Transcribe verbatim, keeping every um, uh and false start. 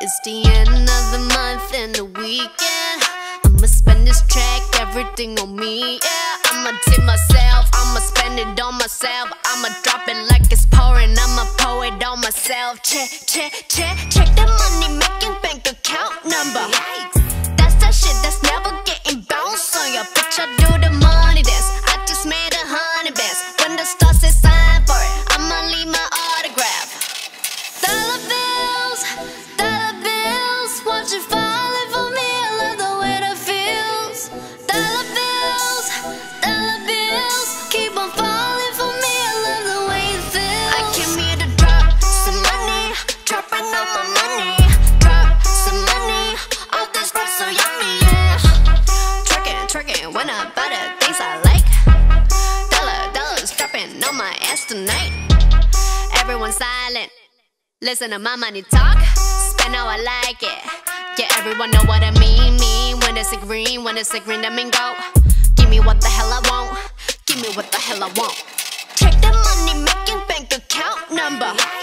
It's the end of the month and the weekend. I'ma spend this track, everything on me, yeah. I'ma tip myself, I'ma spend it on myself. I'ma drop it like it's pouring, I'ma pour it on myself. Check, check, check, check the money making bank account number. Yikes. That's that shit that's never getting bounced on your bitch. I do the money dance, I just made a hundred bands. When the stars say sign for it, I'ma leave my autograph. Dollar bills, dollar bills, watch it falling for me. I love the way that feels. Dollar bills, dollar bills, keep on falling for me. I love the way it feels. I came here to drop some money, dropping all my money. Drop some money, all this stuff so yummy, yeah. Twerking, twerking, when I buy the things I like. Dollar, dollars dropping on my ass tonight. Everyone silent, listen to my money talk. Spend how I like it. Yeah, everyone know what I mean. Mean when it's a green, when it's a green, that mean go. Give me what the hell I want. Give me what the hell I want. Check the money making bank account number.